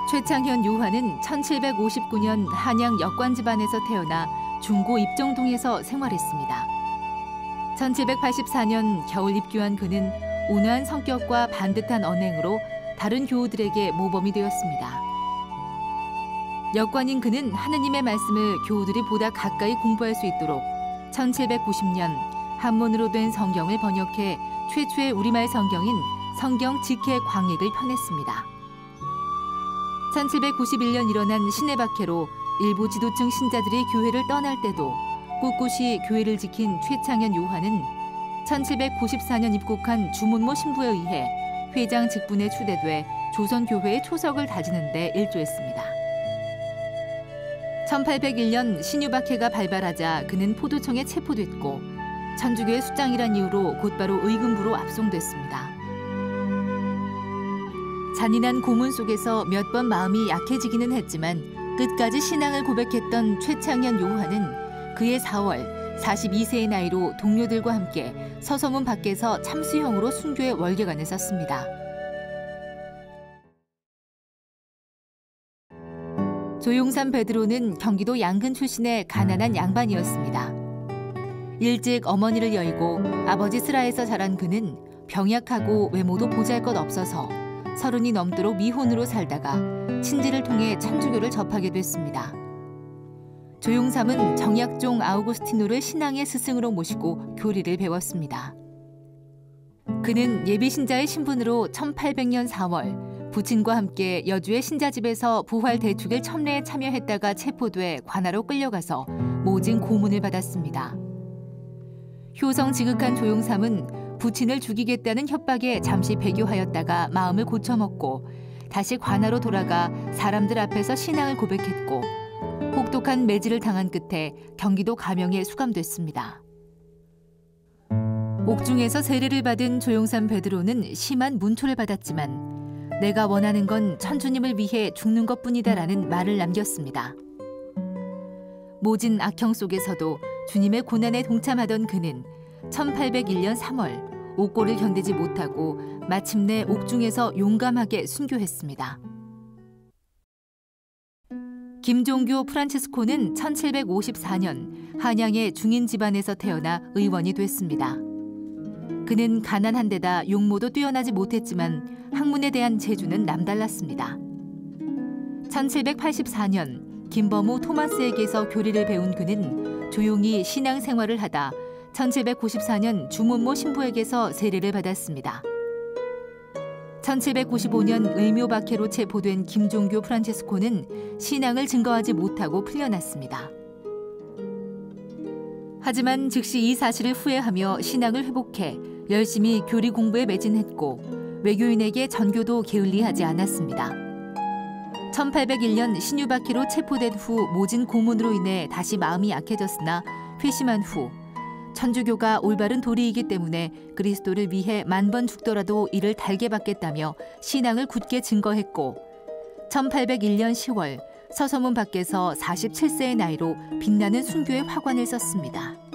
최창현 요한은 1759년 한양 역관 집안에서 태어나 중고 입정동에서 생활했습니다. 1784년 겨울 입교한 그는 온화한 성격과 반듯한 언행으로 다른 교우들에게 모범이 되었습니다. 역관인 그는 하느님의 말씀을 교우들이 보다 가까이 공부할 수 있도록 1790년 한문으로 된 성경을 번역해 최초의 우리말 성경인 성경 직해 광역을 펴냈습니다. 1791년 일어난 시내박해로 일부 지도층 신자들이 교회를 떠날 때도 꿋꿋이 교회를 지킨 최창현 요한은 1794년 입국한 주문모 신부에 의해 회장 직분에 추대돼 조선교회의 초석을 다지는 데 일조했습니다. 1801년 신유박해가 발발하자 그는 포도청에 체포됐고 천주교의 수장이란 이유로 곧바로 의금부로 압송됐습니다. 잔인한 고문 속에서 몇 번 마음이 약해지기는 했지만 끝까지 신앙을 고백했던 최창현 요한은 그해 4월 42세의 나이로 동료들과 함께 서서문 밖에서 참수형으로 순교의 월계관에 섰습니다. 조용삼 베드로는 경기도 양근 출신의 가난한 양반이었습니다. 일찍 어머니를 여의고 아버지 슬하에서 자란 그는 병약하고 외모도 보잘것없어서 30이 넘도록 미혼으로 살다가 친지를 통해 천주교를 접하게 됐습니다. 조용삼은 정약종 아우구스티노를 신앙의 스승으로 모시고 교리를 배웠습니다. 그는 예비신자의 신분으로 1800년 4월 부친과 함께 여주의 신자집에서 부활 대축일 첨례에 참여했다가 체포돼 관하로 끌려가서 모진 고문을 받았습니다. 효성 지극한 조용삼은 부친을 죽이겠다는 협박에 잠시 배교하였다가 마음을 고쳐먹고 다시 관하로 돌아가 사람들 앞에서 신앙을 고백했고 혹독한 매질을 당한 끝에 경기도 가명에 수감됐습니다. 옥중에서 세례를 받은 조용삼 베드로는 심한 문초를 받았지만 내가 원하는 건 천주님을 위해 죽는 것뿐이다라는 말을 남겼습니다. 모진 악형 속에서도 주님의 고난에 동참하던 그는 1801년 3월 옥고를 견디지 못하고 마침내 옥중에서 용감하게 순교했습니다. 김종교 프란치스코는 1754년 한양의 중인 집안에서 태어나 의원이 됐습니다. 그는 가난한 데다 용모도 뛰어나지 못했지만 학문에 대한 재주는 남달랐습니다. 1784년 김범우 토마스에게서 교리를 배운 그는 조용히 신앙생활을 하다 1794년 주문모 신부에게서 세례를 받았습니다. 1795년 의묘박해로 체포된 김종교 프란치스코는 신앙을 증거하지 못하고 풀려났습니다. 하지만 즉시 이 사실을 후회하며 신앙을 회복해 열심히 교리 공부에 매진했고 외교인에게 전교도 게을리하지 않았습니다. 1801년 신유박해로 체포된 후 모진 고문으로 인해 다시 마음이 약해졌으나 회심한 후 천주교가 올바른 도리이기 때문에 그리스도를 위해 만번 죽더라도 이를 달게 받겠다며 신앙을 굳게 증거했고 1801년 10월 서서문 밖에서 47세의 나이로 빛나는 순교의 화관을 썼습니다.